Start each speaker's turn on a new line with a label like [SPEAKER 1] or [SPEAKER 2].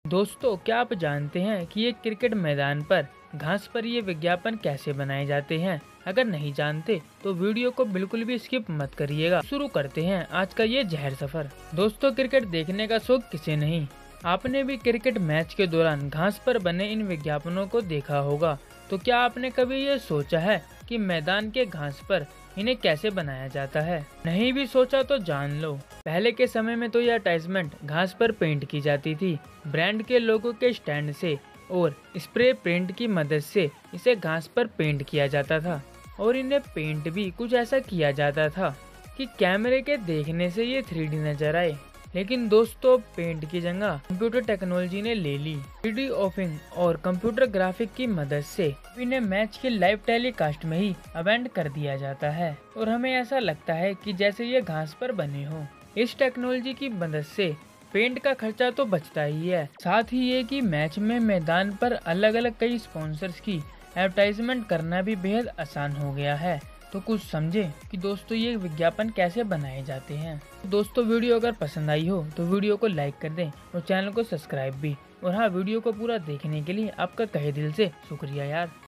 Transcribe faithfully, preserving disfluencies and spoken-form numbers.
[SPEAKER 1] दोस्तों, क्या आप जानते हैं कि एक क्रिकेट मैदान पर घास पर ये विज्ञापन कैसे बनाए जाते हैं? अगर नहीं जानते तो वीडियो को बिल्कुल भी स्किप मत करिएगा। शुरू करते हैं आज का ये जहर सफर। दोस्तों, क्रिकेट देखने का शौक किसे नहीं। आपने भी क्रिकेट मैच के दौरान घास पर बने इन विज्ञापनों को देखा होगा। तो क्या आपने कभी ये सोचा है कि मैदान के घास पर इन्हें कैसे बनाया जाता है? नहीं भी सोचा तो जान लो। पहले के समय में तो यह अटैचमेंट घास पर पेंट की जाती थी, ब्रांड के लोगों के स्टैंड से और स्प्रे पेंट की मदद से इसे घास पर पेंट किया जाता था। और इन्हें पेंट भी कुछ ऐसा किया जाता था कि कैमरे के देखने से ये थ्री डी नजर आए। लेकिन दोस्तों, पेंट की जगह कंप्यूटर टेक्नोलॉजी ने ले ली। थ्री डी ऑफिंग और कंप्यूटर ग्राफिक की मदद से इन्हें मैच के लाइव टेलीकास्ट में ही अबेंड कर दिया जाता है और हमें ऐसा लगता है कि जैसे ये घास पर बने हो। इस टेक्नोलॉजी की मदद से पेंट का खर्चा तो बचता ही है, साथ ही ये कि मैच में मैदान पर अलग अलग कई स्पॉन्सर्स की एडवर्टाइजमेंट करना भी बेहद आसान हो गया है। तो कुछ समझे कि दोस्तों ये विज्ञापन कैसे बनाए जाते हैं। दोस्तों, वीडियो अगर पसंद आई हो तो वीडियो को लाइक कर दें और चैनल को सब्सक्राइब भी। और हाँ, वीडियो को पूरा देखने के लिए आपका तहे दिल से शुक्रिया यार।